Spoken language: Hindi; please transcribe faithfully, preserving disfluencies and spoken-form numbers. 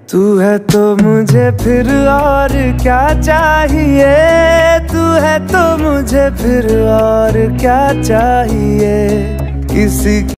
तू है तो मुझे फिर और क्या चाहिए, तू है तो मुझे फिर और क्या चाहिए। किसी